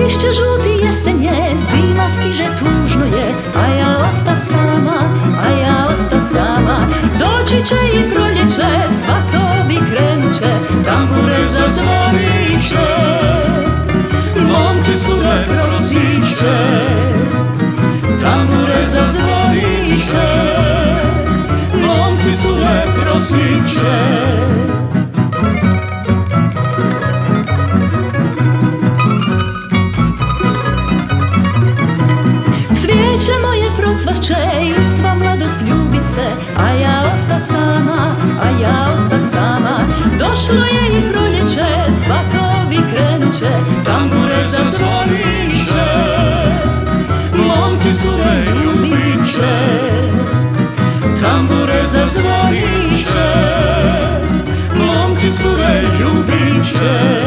lišće žuti jesenje, zima stiže, tužno je, a ja osta sama, a ja osta sama. Doći će i proljeće, svatovi krenuće, tambure zazvoniće, momci cure prosiće, tambure zazvoniće, momci cure prosiće. Cvijeće moje procvašće i sva mladost ljubit se, a ja osta sama, a ja osta sama. Došlo je i proljeće, svatovi krenuće, tambure zazvoniće, momci cure ljubit će, tambure zazvoniće, momci cure ljubit će.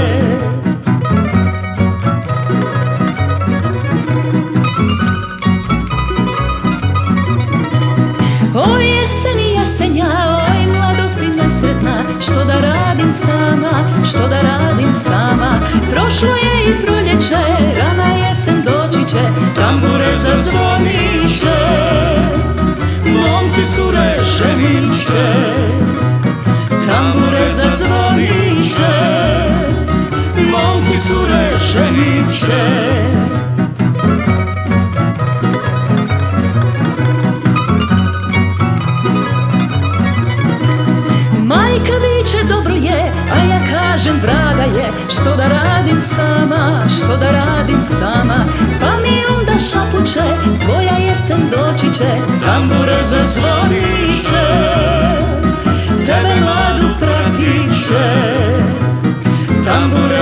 Oj jeseni jasenja, oj mladosti nesretna, što da radim sama, što da radim sama. Prošlo je i proljeće, rana jesen doći će, tambure zazvoniće, momci cure ženit će, tambure zazvoniće, momci cure ženit će. Majka viče dobro je, a ja kažem vraga je, što da radim sama, što da radim sama. Pa mi onda šapuće, tvoja jesen doći će, tambure zazvonit će, tebe mladu pratit će, tambure